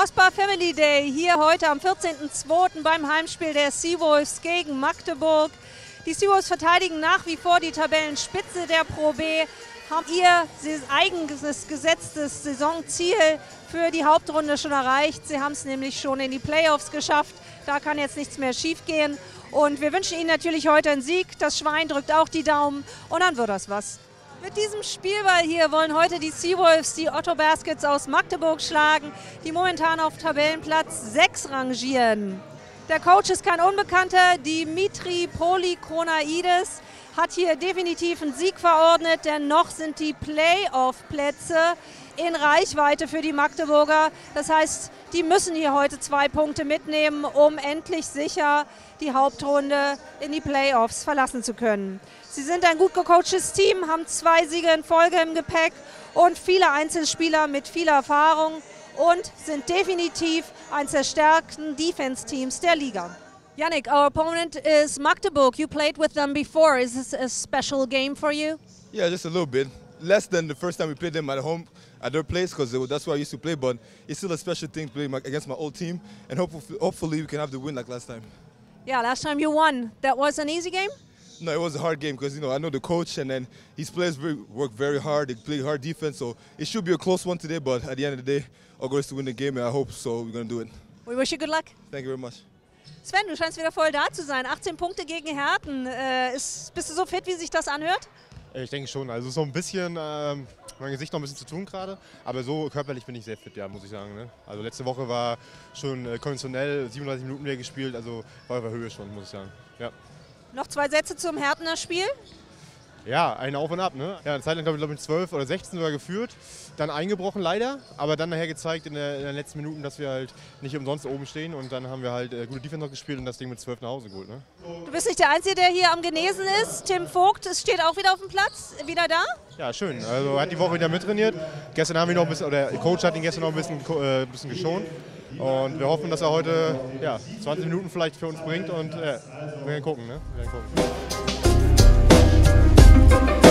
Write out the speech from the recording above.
Osbar Family Day hier heute am 14.02. beim Heimspiel der Seawolves gegen Magdeburg. Die Seawolves verteidigen nach wie vor die Tabellenspitze der Pro B, haben ihr eigenes gesetztes Saisonziel für die Hauptrunde schon erreicht. Sie haben es nämlich schon in die Playoffs geschafft. Da kann jetzt nichts mehr schief gehen. Und wir wünschen Ihnen natürlich heute einen Sieg. Das Schwein drückt auch die Daumen und dann wird das was. Mit diesem Spielball hier wollen heute die Seawolves die Otto Baskets aus Magdeburg schlagen, die momentan auf Tabellenplatz 6 rangieren. Der Coach ist kein Unbekannter, Dimitri Polychronaides hat hier definitiv einen Sieg verordnet, denn noch sind die Playoff-Plätze in Reichweite für die Magdeburger. Das heißt, die müssen hier heute 2 Punkte mitnehmen, um endlich sicher die Hauptrunde in die Playoffs verlassen zu können. Sie sind ein gut gecoachtes Team, haben 2 Siege in Folge im Gepäck und viele Einzelspieler mit viel Erfahrung und sind definitiv eines der stärksten Defense-Teams der Liga. Yannick, our opponent is Magdeburg. You played with them before. Is this a special game for you? Yeah, just a little bit. Less than the first time we played them at home at their place, because that's where I used to play, but it's still a special thing playing against my old team, and hopefully we can have the win like last time. Yeah, last time you won. That was an easy game? No, it was a hard game because, I know the coach, and then his players work very hard. They play hard defense, so it should be a close one today, but at the end of the day, our goal is to win the game, and I hope so. We're going to do it. We wish you good luck. Thank you very much. Sven, du scheinst wieder voll da zu sein. 18 Punkte gegen Herten. Bist du so fit, wie sich das anhört? Ich denke schon. Also so ein bisschen, mein Gesicht noch ein bisschen zu tun gerade, aber so körperlich bin ich sehr fit, ja, muss ich sagen. Ne? Also letzte Woche war schon konventionell 37 Minuten mehr gespielt, also war auf der Höhe schon, muss ich sagen. Ja. Noch 2 Sätze zum Hertener Spiel? Ja, ein Auf und Ab. Ne? Ja, eine Zeit lang, glaube ich, 12 oder 16 sogar geführt, dann eingebrochen leider, aber dann nachher gezeigt in den letzten Minuten, dass wir halt nicht umsonst oben stehen und dann haben wir halt gute Defense noch gespielt und das Ding mit 12 nach Hause geholt. Ne? Du bist nicht der Einzige, der hier am Genesen ist. Tim Vogt steht auch wieder auf dem Platz, wieder da? Ja, schön. Also er hat die Woche wieder mittrainiert. Gestern haben wir noch ein bisschen, oder der Coach hat ihn gestern noch ein bisschen geschont. Und wir hoffen, dass er heute 20 Minuten vielleicht für uns bringt und wir werden gucken. Ne? Wir werden gucken.